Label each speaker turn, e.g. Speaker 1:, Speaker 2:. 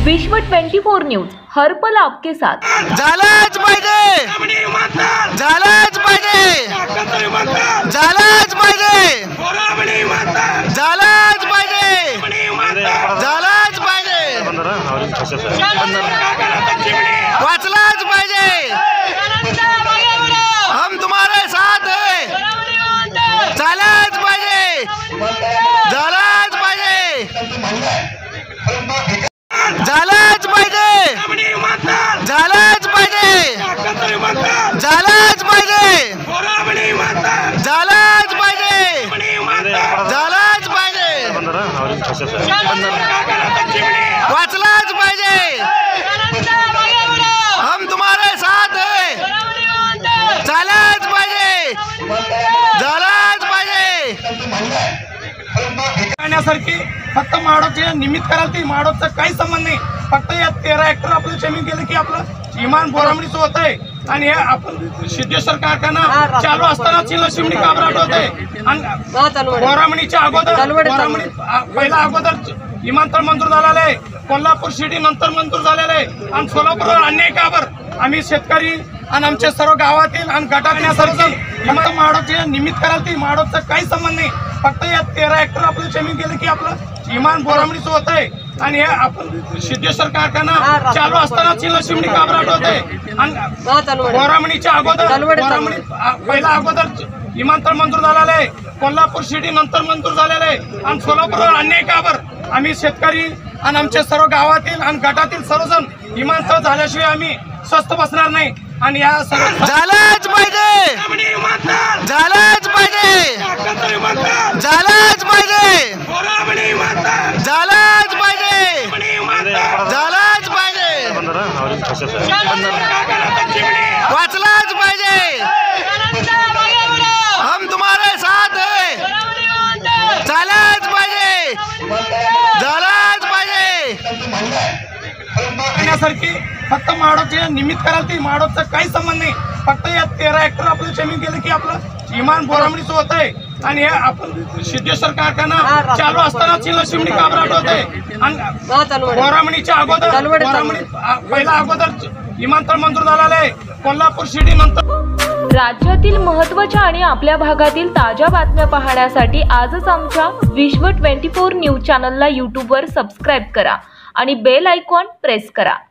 Speaker 1: विश्व 24 न्यूज हर पल आपके साथ।
Speaker 2: झालाच पाहिजे, झालाच पाहिजे, झालाच पाहिजे, झालाच पाहिजे, झालाच पाहिजे, वाचलाच पाहिजे। हम तुम्हारे साथ हैं, झालाच पाहिजे, झालाच पाहिजे, झालाच पाहिजे, झालाच पाहिजे, झालाच पाहिजे, झालाच पाहिजे, झालाच पाहिजे, वाचलाच पाहिजे। हम तुम्हारे साथ हैं, झालाच पाहिजे, झालाच पाहिजे।
Speaker 3: करण्यासारखी फक्त माडोचे निमित्त कराल ती माडोचा काही संबंध नाही। फक्त या 13 हेक्टर आपलं जमीन गेलं की आपलं इमान बोरामणीचं होत आहे आणि हे आपण सिद्धेश्वर कारखाना चालू असताना चिलशिमणी काबराट होते आणि बोरामणीच्या अगोदर पहिला अगोदर विमानतळ मंजूर झालेलं आहे, कोल्हापूर सिटी नंतर मंजूर झालेलं आहे आणि सोलापूरवर अन्याय काबर आम्ही शेतकरी आणि आमच्या सर्व गावातील आणि गटाण्यासारखी माडोचे निमित्त कराल ती माडोचा काही संबंध नाही। फक्त या 13 हेक्टर आपलं जमीन गेलं की आपलं इमान बोरामणीचं होत आहे आणि हे आपण सिद्धेश्वर कारखाना चालू असताना चिलशिमणी काबराट होते आणि बोरामणीच्या अगोदर पहिला अगोदर विमानतळ मंजूर झालेलं आहे, कोल्हापूर सिटी नंतर मंजूर झालेलं आहे आणि सोलापूरवर अन्याय काबर आम्ही शेतकरी आणि आमच्या सर्व गावातील आणि गटातील सर्वजण विमानतळ झाल्याशिवाय आम्ही स्वस्थ बसणार नाही। आणि या सर्व
Speaker 2: झालाच पाहिजे, झालाच पाहिजे, झालाच पाहिजे, झालाच पाहिजे, झालाच पाहिजे, वाचलाच पाहिजे। हम तुम्हारे साथ हैं, झालाच पाहिजे, झालाच पाहिजे।
Speaker 3: करण्यासारखी फक्त माडोचे निमित्त कराल ती माडोचा काही संबंध नाही। फक्त या 13 हेक्टर आपलं जमीन गेलं की आपलं इमान बोरामणीचं होत आहे आणि हे आपण सिद्धेश्वर कारखाना चालू असताना चिलशिमणी काबराट होते आणि बोरामणीच्या अगोदर पहिला अगोदर विमानतळ मंजूर झालेलं आहे, कोल्हापूर सिटी नंतर।
Speaker 1: राज्यातील महत्त्वाच्या आणि आपल्या भागातील ताज्या बातम्या पाहण्यासाठी आजच आमच्या विश्व 24 न्यूज चॅनलला यूट्यूबवर सबस्क्राईब करा आणि बेल आयकॉन प्रेस करा।